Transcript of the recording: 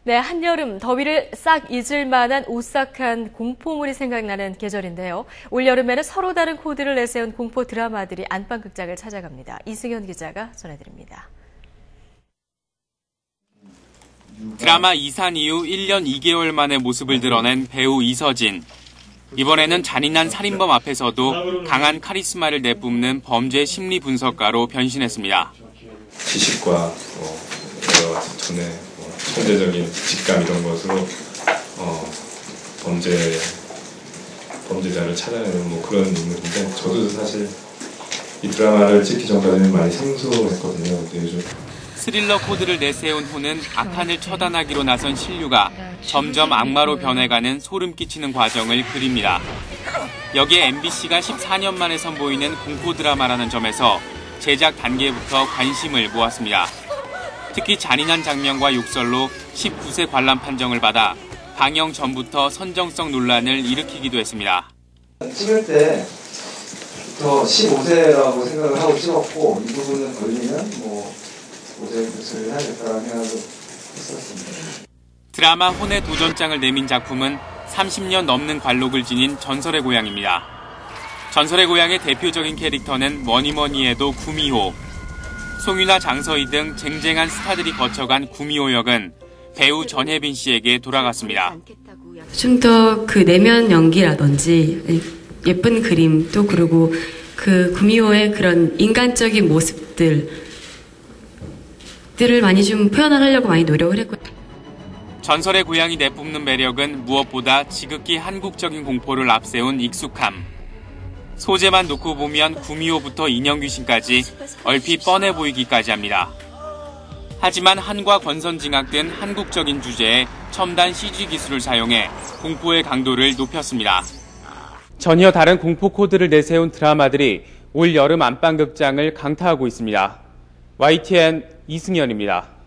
네, 한여름 더위를 싹 잊을 만한 오싹한 공포물이 생각나는 계절인데요. 올여름에는 서로 다른 코드를 내세운 공포 드라마들이 안방극장을 찾아갑니다. 이승현 기자가 전해드립니다. 드라마 이산 이후 1년 2개월 만에 모습을 드러낸 배우 이서진. 이번에는 잔인한 살인범 앞에서도 강한 카리스마를 내뿜는 범죄 심리 분석가로 변신했습니다. 지식과 여러 가지 전에 천재적인 직감 이런 것으로 범죄자를 찾아내는 그런 인물인데, 저도 사실 이 드라마를 찍기 전까지는 많이 생소했거든요. 근데 요즘 스릴러 코드를 내세운 호는 악한을 처단하기로 나선 신류가 점점 악마로 변해가는 소름 끼치는 과정을 그립니다. 여기에 MBC가 14년 만에 선보이는 공포 드라마라는 점에서 제작 단계부터 관심을 모았습니다. 특히 잔인한 장면과 욕설로 19세 관람 판정을 받아 방영 전부터 선정성 논란을 일으키기도 했습니다. 찍을 때부터 15세라고 생각을 하고 찍었고, 이 부분은 걸리면 5세 교수를 해야겠다는 생각을 했었습니다. 드라마 혼의 도전장을 내민 작품은 30년 넘는 관록을 지닌 전설의 고향입니다. 전설의 고향의 대표적인 캐릭터는 뭐니뭐니 해도 구미호. 송유나 장서희 등 쟁쟁한 스타들이 거쳐간 구미호 역은 배우 전혜빈 씨에게 돌아갔습니다. 좀 더 그 내면 연기라든지 예쁜 그림도, 그리고 그 구미호의 그런 인간적인 모습들을 많이 좀 표현하려고 많이 노력을 했고요. 전설의 고향이 내뿜는 매력은 무엇보다 지극히 한국적인 공포를 앞세운 익숙함. 소재만 놓고 보면 구미호부터 인형귀신까지 얼핏 뻔해 보이기까지 합니다. 하지만 한과 권선징악 등 한국적인 주제에 첨단 CG 기술을 사용해 공포의 강도를 높였습니다. 전혀 다른 공포 코드를 내세운 드라마들이 올 여름 안방극장을 강타하고 있습니다. YTN 이승현입니다.